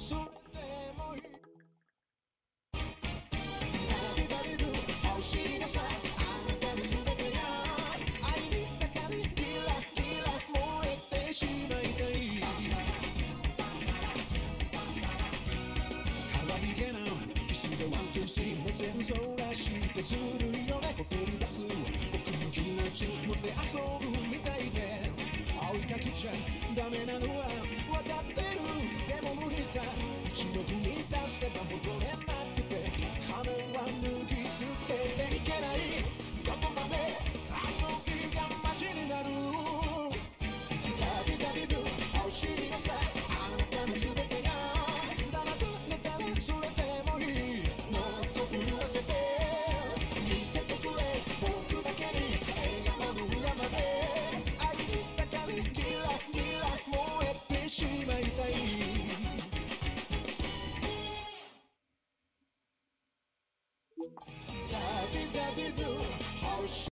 それでもいいダビダビドゥ欲しいのさあなたに全てが愛にだかりキラキラ燃えてしまいたい可愛げなキスでワンツースリー目線そうらしてずるいよねほてり出す僕の気持ち持って遊ぶみたいで追いかけちゃダメなのは分かってるでも無理さ一度踏み出せば戻れなくて仮面は脱ぎ捨てていけないどこまで遊びがマジになるダビダビドゥ欲しいのさあなたの全てが騙されたらそれでもいいもっと震わせて見せてくれ僕だけに笑顔の裏まで愛にだかりキラキラ燃えてしまいたいダビダビドゥ